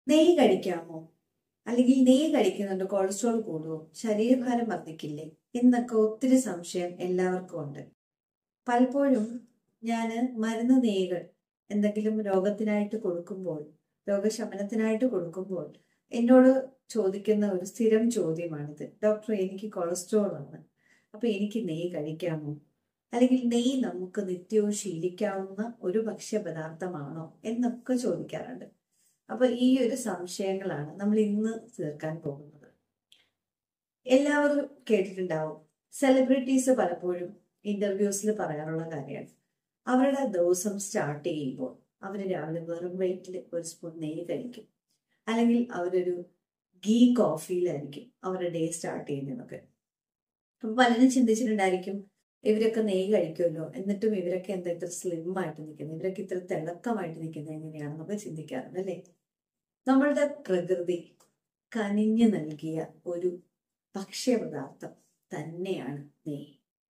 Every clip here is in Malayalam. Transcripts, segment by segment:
നെയ്യ് കഴിക്കാമോ? അല്ലെങ്കിൽ നെയ്യ് കഴിക്കുന്നുണ്ട് കൊളസ്ട്രോൾ കൂടുമോ? ശരീരഭാരം വർദ്ധിക്കില്ലേ? എന്നൊക്കെ ഒത്തിരി സംശയം എല്ലാവർക്കും ഉണ്ട്. പലപ്പോഴും ഞാൻ മരുന്ന് നെയ്യുകൾ എന്തെങ്കിലും രോഗത്തിനായിട്ട് കൊടുക്കുമ്പോൾ, രോഗശമനത്തിനായിട്ട് കൊടുക്കുമ്പോൾ എന്നോട് ചോദിക്കുന്ന ഒരു സ്ഥിരം ചോദ്യമാണിത്. ഡോക്ടർ, എനിക്ക് കൊളസ്ട്രോൾ ആണ്, അപ്പൊ എനിക്ക് നെയ്യ് കഴിക്കാമോ? അല്ലെങ്കിൽ നെയ്യ് നമുക്ക് നിത്യവും ശീലിക്കാവുന്ന ഒരു ഭക്ഷ്യപദാർത്ഥമാണോ എന്നൊക്കെ ചോദിക്കാറുണ്ട്. അപ്പൊ ഈ ഒരു സംശയങ്ങളാണ് നമ്മൾ ഇന്ന് തീർക്കാൻ പോകുന്നത്. എല്ലാവരും കേട്ടിട്ടുണ്ടാവും, സെലിബ്രിറ്റീസ് പലപ്പോഴും ഇന്റർവ്യൂസിൽ പറയാറുള്ള കാര്യമാണ്, അവരുടെ ദിവസം സ്റ്റാർട്ട് ചെയ്യുമ്പോൾ അവർ രാവിലെ വെറും വയറ്റിൽ ഒരു സ്പൂൺ നെയ്യ് കഴിക്കും, അല്ലെങ്കിൽ അവരൊരു ഗീ കോഫിയിലായിരിക്കും അവരുടെ ഡേ സ്റ്റാർട്ട് ചെയ്യുന്നതൊക്കെ. അപ്പൊ പലരും ചിന്തിച്ചിട്ടുണ്ടായിരിക്കും, ഇവരൊക്കെ നെയ്യ് കഴിക്കുമല്ലോ, എന്നിട്ടും ഇവരൊക്കെ എന്താ ഇത്ര സ്ലിം ആയിട്ട് നിൽക്കുന്നത്, ഇവരൊക്കെ ഇത്ര തിളക്കമായിട്ട് നിൽക്കുന്നത് എങ്ങനെയാണെന്നൊക്കെ ചിന്തിക്കാറുണ്ട് അല്ലേ? നമ്മളുടെ പ്രകൃതി കനിഞ്ഞു നൽകിയ ഒരു ഭക്ഷ്യപദാർത്ഥം തന്നെയാണ് നെയ്യ്.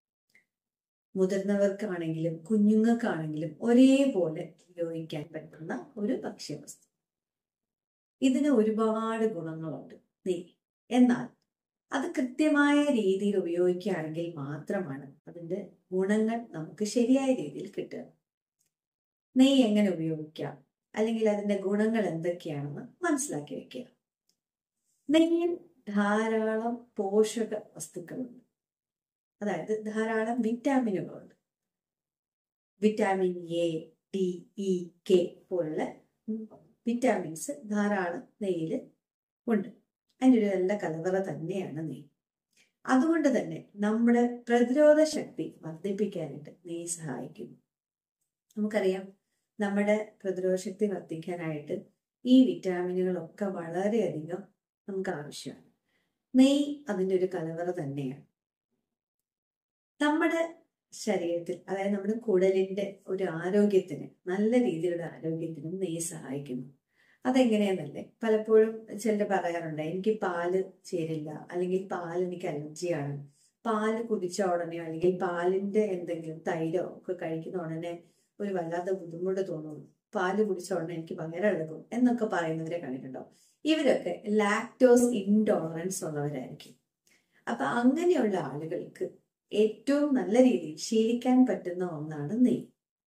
മുതിർന്നവർക്കാണെങ്കിലും കുഞ്ഞുങ്ങൾക്കാണെങ്കിലും ഒരേപോലെ ഉപയോഗിക്കാൻ പറ്റുന്ന ഒരു ഭക്ഷ്യവസ്തു. ഇതിന് ഒരുപാട് ഗുണങ്ങളുണ്ട് നെയ്യ്. എന്നാൽ അത് കൃത്യമായ രീതിയിൽ ഉപയോഗിക്കുകയാണെങ്കിൽ മാത്രമാണ് അതിന്റെ ഗുണങ്ങൾ നമുക്ക് ശരിയായ രീതിയിൽ കിട്ടുക. നെയ്യ് എങ്ങനെ ഉപയോഗിക്കാം, അല്ലെങ്കിൽ അതിന്റെ ഗുണങ്ങൾ എന്തൊക്കെയാണെന്ന് മനസ്സിലാക്കി വെക്കുക. നെയ്യിൽ ധാരാളം പോഷക വസ്തുക്കളുണ്ട്, അതായത് ധാരാളം വിറ്റാമിനുകളുണ്ട്. Vitamin A, D, E, K പോലുള്ള വിറ്റാമിൻസ് ധാരാളം നെയ്യിൽ ഉണ്ട്. അതിൻ്റെ ഒരു നല്ല കലവറ തന്നെയാണ് നെയ്യ്. അതുകൊണ്ട് തന്നെ നമ്മുടെ പ്രതിരോധ ശക്തി വർദ്ധിപ്പിക്കാനായിട്ട് നെയ്യ് സഹായിക്കുന്നു. നമുക്കറിയാം, നമ്മുടെ പ്രതിരോധ ശക്തി വർദ്ധിക്കാനായിട്ട് ഈ വിറ്റാമിനുകളൊക്കെ വളരെയധികം നമുക്ക് ആവശ്യമാണ്. നെയ്യ് അതിൻ്റെ ഒരു കലവറ തന്നെയാണ്. നമ്മുടെ ശരീരത്തിൽ, അതായത് നമ്മുടെ കുടലിന്റെ ഒരു ആരോഗ്യത്തിന്, നല്ല രീതിയിലുള്ള ആരോഗ്യത്തിനും നെയ്യ് സഹായിക്കുന്നു. അതെങ്ങനെയാന്നല്ലേ, പലപ്പോഴും ചിലർ പറയാറുണ്ട്, എനിക്ക് പാല് ചേരില്ല, അല്ലെങ്കിൽ പാൽ എനിക്ക് അലർജിയാണ്, പാല് കുടിച്ച ഉടനെ അല്ലെങ്കിൽ പാലിന്റെ എന്തെങ്കിലും തൈരോ ഒക്കെ കഴിക്കുന്ന ഉടനെ ഒരു വല്ലാത്ത ബുദ്ധിമുട്ട് തോന്നുന്നു, പാല് കുടിച്ച ഉടനെ എനിക്ക് പകരം എടുക്കും എന്നൊക്കെ പറയുന്നവരെ കണ്ടിട്ടുണ്ടോ? ഇവരൊക്കെ ലാക്ടോസ് ഇൻടോളറൻസ് ഉള്ളവരായിരിക്കും. അപ്പൊ അങ്ങനെയുള്ള ആളുകൾക്ക് ഏറ്റവും നല്ല രീതിയിൽ ശീലിക്കാൻ പറ്റുന്ന ഒന്നാണ് നെയ്യ്.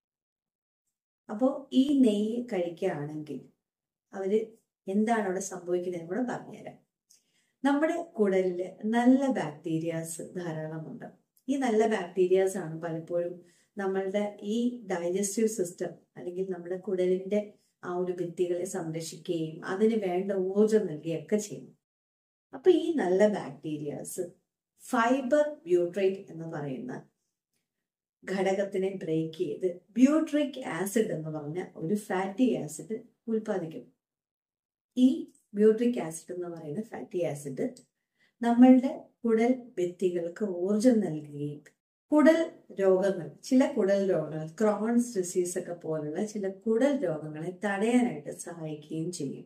അപ്പോൾ ഈ നെയ്യ് കഴിക്കുകയാണെങ്കിൽ അവര് എന്താണ് അവിടെ സംഭവിക്കുന്നത് കൂടെ പറഞ്ഞുതരാം. നമ്മുടെ കുടലില് നല്ല ബാക്ടീരിയാസ് ധാരാളമുണ്ട്. ഈ നല്ല ബാക്ടീരിയാസ് ആണ് പലപ്പോഴും നമ്മളുടെ ഈ ഡൈജസ്റ്റീവ് സിസ്റ്റം, അല്ലെങ്കിൽ നമ്മുടെ കുടലിന്റെ ആ ഒരു ഭിത്തികളെ സംരക്ഷിക്കുകയും അതിന് വേണ്ട ഊർജം നൽകുകയൊക്കെ ചെയ്യുന്നു. അപ്പൊ ഈ നല്ല ബാക്ടീരിയാസ് ഫൈബർ ബ്യൂട്രേറ്റ് എന്ന് പറയുന്ന ഘടകത്തിനെ ബ്രേക്ക് ചെയ്ത് ബ്യൂട്രിക് ആസിഡ് എന്ന് പറഞ്ഞ ഒരു ഫാറ്റി ആസിഡ് ഉൽപ്പാദിക്കും. ഈ ബ്യൂട്രിക് ആസിഡ് എന്ന് പറയുന്ന ഫാറ്റി ആസിഡ് നമ്മളുടെ കുടൽ ഭിത്തികൾക്ക് ഊർജം നൽകുകയും കുടൽ രോഗങ്ങൾ, ചില കുടൽ രോഗങ്ങൾ, ക്രോൺസ് ഡിസീസ് ഒക്കെ പോലുള്ള ചില കുടൽ രോഗങ്ങളെ തടയാനായിട്ട് സഹായിക്കുകയും ചെയ്യും.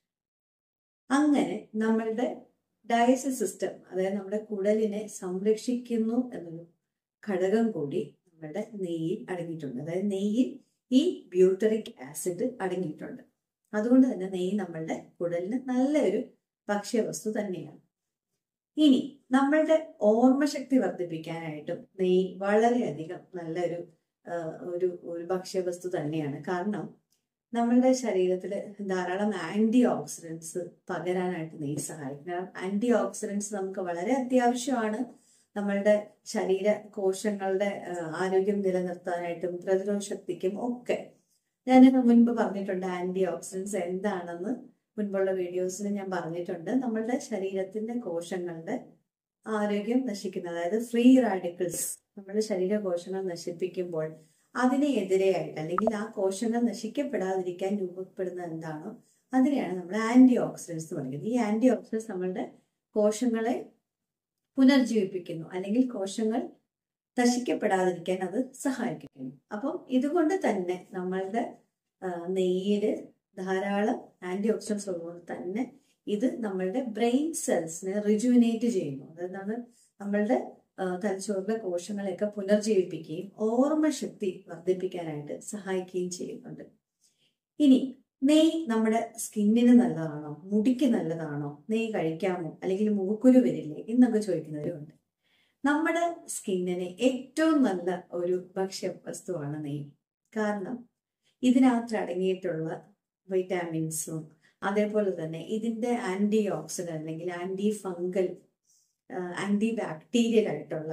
അങ്ങനെ നമ്മളുടെ ഡൈജസ്റ്റീവ് സിസ്റ്റം, അതായത് നമ്മുടെ കുടലിനെ സംരക്ഷിക്കുന്നു എന്നൊരു ഘടകം കൂടി നമ്മുടെ നെയ്യിൽ അടങ്ങിയിട്ടുണ്ട്. അതായത് നെയ്യിൽ ഈ ബ്യൂട്ടറിക് ആസിഡ് അടങ്ങിയിട്ടുണ്ട്. അതുകൊണ്ട് തന്നെ നെയ്യ് നമ്മളുടെ കുടലിന് നല്ലൊരു ഭക്ഷ്യവസ്തു തന്നെയാണ്. ഇനി നമ്മളുടെ ഓർമ്മശക്തി വർദ്ധിപ്പിക്കാനായിട്ടും നെയ്യ് വളരെയധികം നല്ലൊരു ഒരു ഭക്ഷ്യവസ്തു തന്നെയാണ്. കാരണം നമ്മളുടെ ശരീരത്തിൽ ധാരാളം ആന്റി ഓക്സിഡൻസ് പകരാനായിട്ട് നെയ്യ് സഹായിക്കും. കാരണം ആന്റി ഓക്സിഡൻസ് നമുക്ക് വളരെ അത്യാവശ്യമാണ് നമ്മളുടെ ശരീര കോശങ്ങളുടെ ആരോഗ്യം നിലനിർത്താനായിട്ടും പ്രതിരോധ ശക്തിക്കും ഒക്കെ. ഞാൻ മുൻപ് പറഞ്ഞിട്ടുണ്ട് ആന്റി ഓക്സിഡൻസ് എന്താണെന്ന്, മുൻപുള്ള വീഡിയോസിൽ ഞാൻ പറഞ്ഞിട്ടുണ്ട്. നമ്മളുടെ ശരീരത്തിന്റെ കോശങ്ങളുടെ ആരോഗ്യം നശിക്കുന്ന, അതായത് ഫ്രീ റാഡിക്കൽസ് നമ്മുടെ ശരീര കോശങ്ങൾ നശിപ്പിക്കുമ്പോൾ അതിനെതിരെയായിട്ട്, അല്ലെങ്കിൽ ആ കോശങ്ങൾ നശിക്കപ്പെടാതിരിക്കാൻ രൂപപ്പെടുന്ന എന്താണോ അതിനെയാണ് നമ്മൾ ആന്റി ഓക്സിഡൻസ് പറയുന്നത്. ഈ ആന്റി ഓക്സിഡൻസ് നമ്മളുടെ കോശങ്ങളെ പുനർജീവിപ്പിക്കുന്നു, അല്ലെങ്കിൽ കോശങ്ങൾ നശിക്കപ്പെടാതിരിക്കാൻ അത് സഹായിക്കുന്നു. അപ്പം ഇതുകൊണ്ട് തന്നെ നമ്മളുടെ നെയ്യില് ധാരാളം ആന്റി ഓക്സിഡൻസ് ഉള്ളതുകൊണ്ട് തന്നെ ഇത് നമ്മളുടെ ബ്രെയിൻ സെൽസിനെ റിജുവിനേറ്റ് ചെയ്യുന്നു. അതായത് നമ്മളുടെ തലച്ചോറിലെ കോശങ്ങളെയൊക്കെ പുനർജീവിപ്പിക്കുകയും ഓർമ്മശക്തി വർദ്ധിപ്പിക്കാനായിട്ട് സഹായിക്കുകയും ചെയ്യുന്നുണ്ട്. ഇനി നെയ്യ് നമ്മുടെ സ്കിന്നിന് നല്ലതാണോ, മുടിക്ക് നല്ലതാണോ, നെയ്യ് കഴിക്കാമോ, അല്ലെങ്കിൽ മുഖക്കുരു വരില്ലേ എന്നൊക്കെ ചോദിക്കുന്നവരുണ്ട്. നമ്മുടെ സ്കിന്നിന് ഏറ്റവും നല്ല ഒരു ഭക്ഷ്യ വസ്തുവാണ് നെയ്യ്. കാരണം ഇതിനകത്ത് അടങ്ങിയിട്ടുള്ള വൈറ്റാമിൻസും അതേപോലെ തന്നെ ഇതിന്റെ ആന്റി ഓക്സിഡന്റ് അല്ലെങ്കിൽ ആന്റി ഫംഗൽ, ആന്റി ബാക്ടീരിയൽ ആയിട്ടുള്ള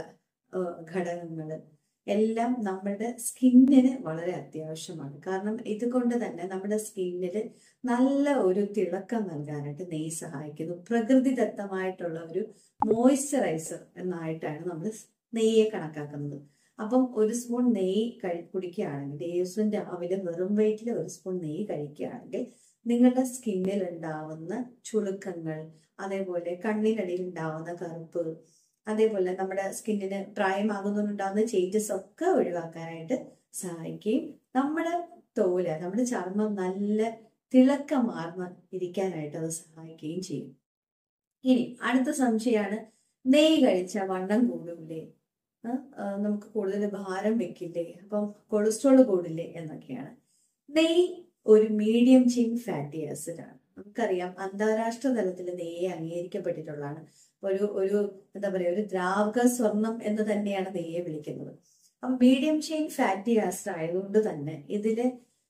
ഘടകങ്ങൾ എല്ലാം നമ്മുടെ സ്കിന്നിന് വളരെ അത്യാവശ്യമാണ്. കാരണം ഇതുകൊണ്ട് തന്നെ നമ്മുടെ സ്കിന്നിൽ നല്ല ഒരു തിളക്കം നൽകാനായിട്ട് നെയ്യ് സഹായിക്കുന്നു. പ്രകൃതിദത്തമായിട്ടുള്ള ഒരു മോയ്സ്ചറൈസർ എന്നായിട്ടാണ് നമ്മൾ നെയ്യെ കണക്കാക്കുന്നത്. അപ്പം ഒരു സ്പൂൺ നെയ്യ് കുടിക്കുകയാണെങ്കിൽ, ദിവസവും രാവിലെ വെറും വയറ്റിൽ ഒരു സ്പൂൺ നെയ്യ് കഴിക്കുകയാണെങ്കിൽ നിങ്ങളുടെ സ്കിന്നിൽ ഉണ്ടാവുന്ന ചുളുക്കങ്ങൾ, അതേപോലെ കണ്ണിനടിയിൽ ഉണ്ടാവുന്ന കറുപ്പ്, അതേപോലെ നമ്മുടെ സ്കിന്നിന് പ്രായമാകുന്നതുകൊണ്ടുണ്ടാകുന്ന ചേഞ്ചസ് ഒക്കെ ഒഴിവാക്കാനായിട്ട് സഹായിക്കുകയും നമ്മുടെ തോല്, നമ്മുടെ ചർമ്മം നല്ല തിളക്കമാർന്ന് ഇരിക്കാനായിട്ട് അത് സഹായിക്കുകയും ചെയ്യും. ഇനി അടുത്ത സംശയമാണ്, നെയ്യ് കഴിച്ച വണ്ണം കൂടില്ലേ, നമുക്ക് കൂടുതൽ ഭാരം വെക്കില്ലേ, അപ്പം കൊളസ്ട്രോൾ കൂടില്ലേ എന്നൊക്കെയാണ്. നെയ്യ് ഒരു മീഡിയം ചെയിൻ ഫാറ്റി ആസിഡ് ആണ്. നമുക്കറിയാം അന്താരാഷ്ട്ര തലത്തിൽ നെയ്യ് അംഗീകരിക്കപ്പെട്ടിട്ടുള്ളതാണ്. ഒരു എന്താ പറയുക, ഒരു ദ്രാവക സ്വർണം എന്ന് തന്നെയാണ് നെയ്യെ വിളിക്കുന്നത്. അപ്പം മീഡിയം ചെയിൻ ഫാറ്റി ആസിഡ് ആയതുകൊണ്ട് തന്നെ ഇതില്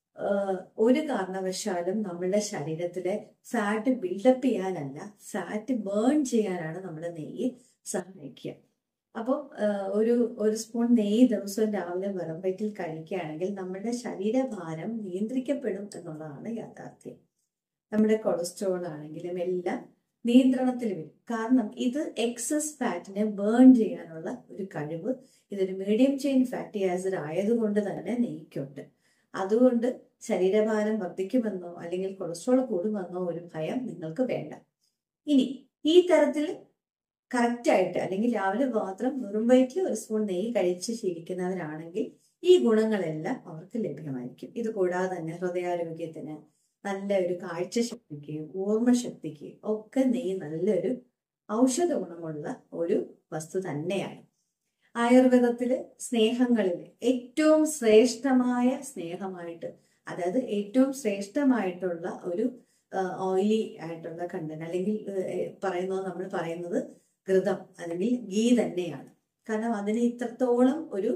ഒരു കാരണവശാലും നമ്മളുടെ ശരീരത്തിലെ ഫാറ്റ് ബിൽഡപ്പ് ചെയ്യാനല്ല, ഫാറ്റ് ബേൺ ചെയ്യാനാണ് നമ്മുടെ നെയ്യ് സഹായിക്കുക. അപ്പം ഒരു സ്പൂൺ നെയ്യ് ദിവസവും രാവിലെ വെറും വയറ്റിൽ കഴിക്കുകയാണെങ്കിൽ നമ്മുടെ ശരീരഭാരം നിയന്ത്രിക്കപ്പെടും എന്നുള്ളതാണ് യാഥാർത്ഥ്യം. നമ്മുടെ കൊളസ്ട്രോൾ ആണെങ്കിലും എല്ലാം നിയന്ത്രണത്തിൽ വരും. കാരണം ഇത് എക്സസ് ഫാറ്റിനെ ബേൺ ചെയ്യാനുള്ള ഒരു കഴിവ് ഇതൊരു മീഡിയം ചെയിൻ ഫാറ്റി ആസിഡ് ആയതുകൊണ്ട് തന്നെ നെയ്ക്കുണ്ട്. അതുകൊണ്ട് ശരീരഭാരം വർദ്ധിക്കുമെന്നോ അല്ലെങ്കിൽ കൊളസ്ട്രോൾ കൂടുമെന്നോ ഒരു ഭയം നിങ്ങൾക്ക് വേണ്ട. ഇനി ഈ തരത്തിൽ കറക്റ്റായിട്ട് അല്ലെങ്കിൽ രാവിലെ മാത്രം വെറും വയറ്റിൽ ഒരു സ്പൂൺ നെയ്യ് കഴിച്ച് ശീലിക്കുന്നവരാണെങ്കിൽ ഈ ഗുണങ്ങളെല്ലാം അവർക്ക് ലഭ്യമായിരിക്കും. ഇത് കൂടാതെ തന്നെ ഹൃദയാരോഗ്യത്തിന്, നല്ല ഒരു കാഴ്ചശക്തിക്ക്, ഓർമ്മശക്തിക്ക് ഒക്കെ നെയ്യ് നല്ലൊരു ഔഷധ ഗുണമുള്ള ഒരു വസ്തു തന്നെയാണ്. ആയുർവേദത്തില് സ്നേഹങ്ങളിൽ ഏറ്റവും ശ്രേഷ്ഠമായ സ്നേഹമായിട്ട്, അതായത് ഏറ്റവും ശ്രേഷ്ഠമായിട്ടുള്ള ഒരു ഓയിലി ആയിട്ടുള്ള കണ്ടന്റ് അല്ലെങ്കിൽ നമ്മൾ പറയുന്നത് ഘൃതം അല്ലെങ്കിൽ ഗീ തന്നെയാണ്. കാരണം അതിന് ഇത്രത്തോളം ഒരു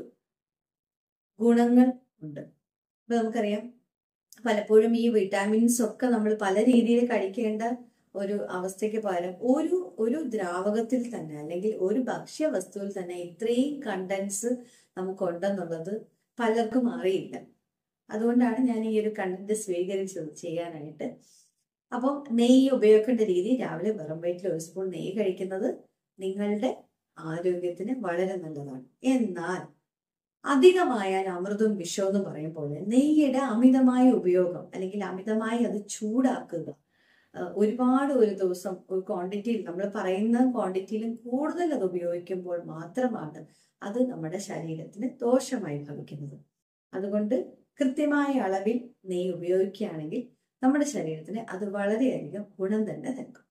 ഗുണങ്ങൾ ഉണ്ട്. ഇപ്പൊ നമുക്കറിയാം പലപ്പോഴും ഈ വിറ്റാമിൻസ് ഒക്കെ നമ്മൾ പല രീതിയിൽ കഴിക്കേണ്ട ഒരു അവസ്ഥയ്ക്ക് പകരം ഒരു ദ്രാവകത്തിൽ തന്നെ അല്ലെങ്കിൽ ഒരു ഭക്ഷ്യ വസ്തുവിൽ തന്നെ ഇത്രയും കണ്ടൻസ് നമുക്കുണ്ടെന്നുള്ളത് പലർക്കും അറിയില്ല. അതുകൊണ്ടാണ് ഞാൻ ഈ ഒരു കണ്ടന്റ് സ്വീകരിച്ചത് ചെയ്യാനായിട്ട്. അപ്പം നെയ്യ് ഉപയോഗിക്കേണ്ട രീതി, രാവിലെ വെറും വയറ്റിൽ ഒരു സ്പൂൺ നെയ്യ് കഴിക്കുന്നത് നിങ്ങളുടെ ആരോഗ്യത്തിന് വളരെ നല്ലതാണ്. എന്നാൽ അധികമായാൽ അമൃതും വിഷവും എന്ന് പറയും പോലെ നെയ്യുടെ അമിതമായ ഉപയോഗം അല്ലെങ്കിൽ അമിതമായി അത് ചൂടാക്കുക, ഒരുപാട് ഒരു ദിവസം ഒരു ക്വാണ്ടിറ്റിയിൽ, നമ്മൾ പറയുന്ന ക്വാണ്ടിറ്റിയിലും കൂടുതൽ അത് ഉപയോഗിക്കുമ്പോൾ മാത്രമാണ് അത് നമ്മുടെ ശരീരത്തിന് ദോഷമായി ഭവിക്കുന്നത്. അതുകൊണ്ട് കൃത്യമായ അളവിൽ നെയ്യ് ഉപയോഗിക്കുകയാണെങ്കിൽ നമ്മുടെ ശരീരത്തിന് അത് വളരെയധികം ഗുണം തന്നെ നൽകും.